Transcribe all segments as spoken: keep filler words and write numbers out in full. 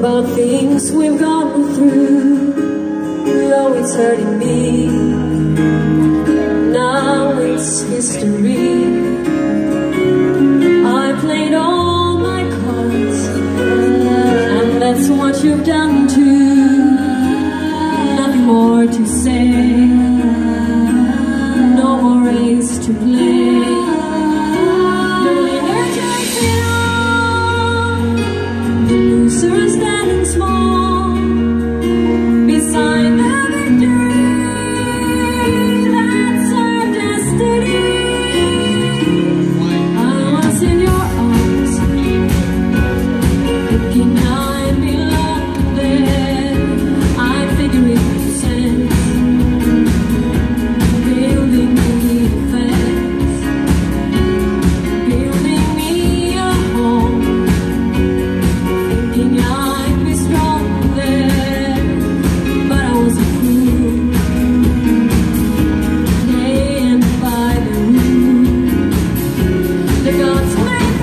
about things we've gone through. Though it's hurting me, now it's history. I played all my cards, and that's what you've done too. Nothing more to say, no more race to play. The loser is standing small beside the victory. That's our destiny. I was in your arms, thinking I'd belong there. I'd figure it made sense, building me a fence, building me a home, thinking I'd be strong there. But I was a fool, playing by the rules. The gods made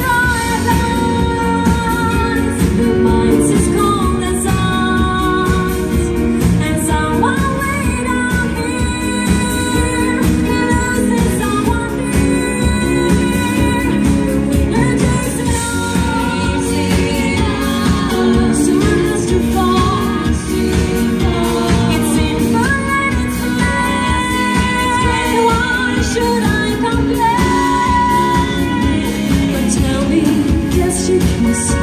promises, the minds as cold as ours, and someone way down here loses someone dear. The winner takes it all. The loser has to fall. It's in for and it's fled. Why should I complain? But tell me, guess you can say